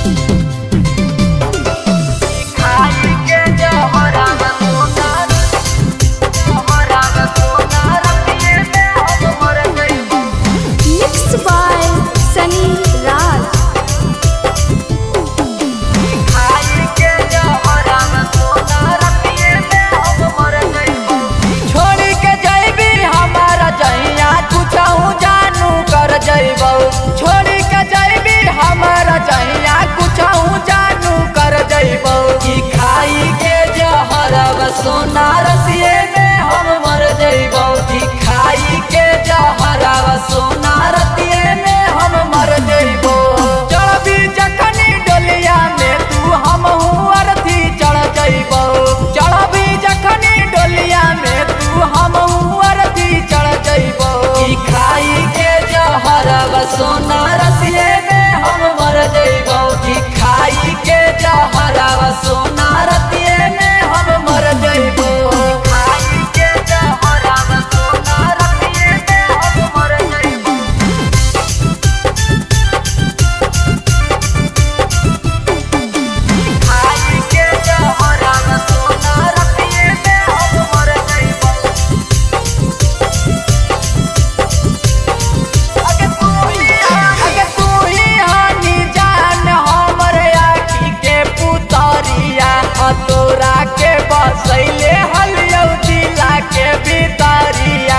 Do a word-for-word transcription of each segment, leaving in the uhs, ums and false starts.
सोना रतिये में हम मर जइबो, खाई के जहरवा सोना रतिये में हम मर जइबो। चढ़बी जखनी डोलिया में तू हमहू अरथी चढ़ जइबो, चढ़बी जखनी डोलिया में तू हमहू अरथी चढ़ जइबो। खाई के जहरवा सोना रतिये में हम मर जइबो, खाई के जहरवा सोना रतिये में हम मर जइबो। खाई के जहरवा सोना रतिये में हम मर जइबो। खाई के जहरवा सोना रतिये में हम मर जइबो। अगे तू ही अगे तू ही हानी जान हमर आखी के पुतरिया, तोरा के बसैले हलियौ दिला के भीतरिया।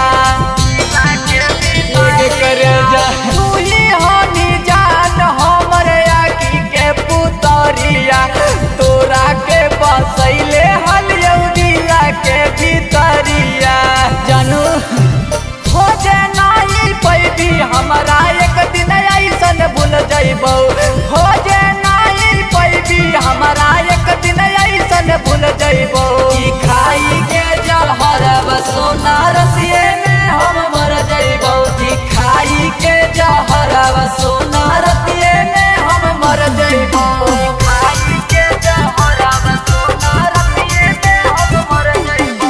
तू ही हानी जान हमर आखी के पुतरिया, तोरा के बसैले हलियौ दिला के भीतरिया। जानू खोजे नहीं पैबी हमरा एक दिन ऐसन भूल जइबो, खोजे नहीं पैबी हमरा एक दिन ऐसन भूल जइबो। खाई के जहरवा सोना रतिये में हम मर जइबो, खाई के जहरवा सोना रतिये में हम मर जइबो। खाई के जहरवा सोना रतिये में हम मर जइबो।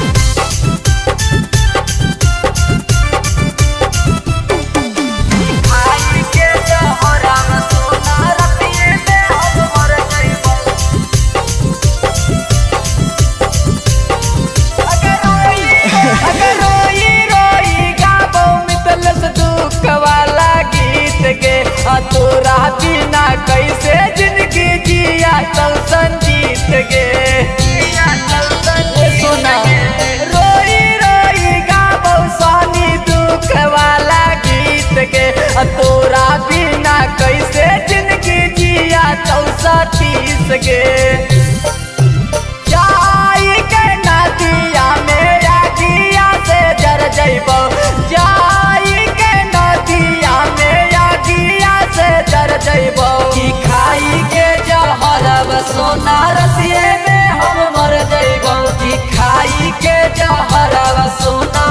खाई के जहरवा सोना रतिये में हम मर जइबो। अगर रोई रोई गाबो मितलस दुख वाला गीत गे, तोरा बिना कैसे जिंदगी जिया चल संजीत गे। सुना रोई रोई गाबो सानी दुख वाला गीत गे, तोरा बिना कैसे जिंदगी जिया चल सतीस गे। जाई के नदिया में आगिया से जर जइबो, जाई के नदिया में आगिया से जर जइबो। खाई के जहरवा सोना रतिये में हम मर जइबो, खाई के जहरवा सोना